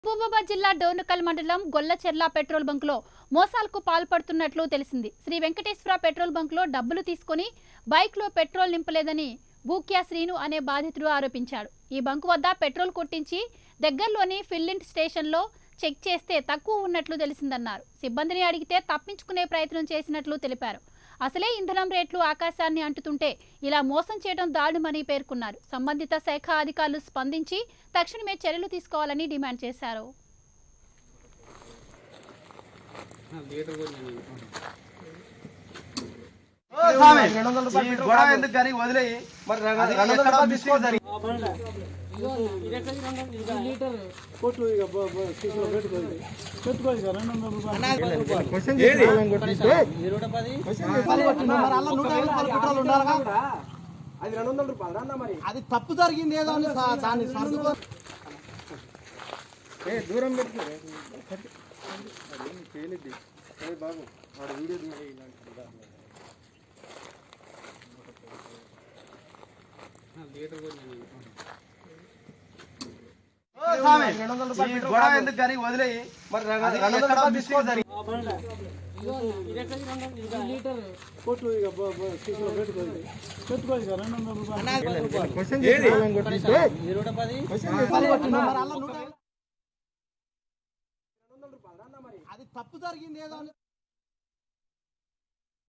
మహబూబాబాద్ జిల్లా డోర్నకల్ మండలం గొల్లచెర్ల పెట్రోల్ బంకులో మోసాలకు పాల్పడుతున్నట్లు తెలిసింది. శ్రీ వెంకటేశ్వర పెట్రోల్ బంకులో డబ్బులు తీసుకొని బైక్లో పెట్రోల్ నింపలేదని బూక్యా శ్రీను అనే బాధితుడు ఆరోపించాడు. ఈ బంకు వద్ద పెట్రోల్ కొట్టించి దగ్గరలోని ఫిల్లింగ్ స్టేషన్లో చెక్ చేస్తే తక్కువ ఉన్నట్లు తెలిసిందన్నారు. సిబ్బందిని అడిగితే తప్పించుకునే ప్రయత్నం చేసినట్లు తెలిపారు. అసలే ఇంధనం రేట్లు ఆకాశాన్ని అంటుతుంటే ఇలా మోసం చేయడం దారుణమని పేర్కొన్నారు. సంబంధిత శాఖ అధికారులు స్పందించి తక్షణమే చర్యలు తీసుకోవాలని డిమాండ్ చేశారు. అది తప్పు జరిగింది ఏదో దాన్ని దూరం బాబు ఎందుకు కానీ వదిలేయి మరి అది తప్పు జరిగింది ఏదో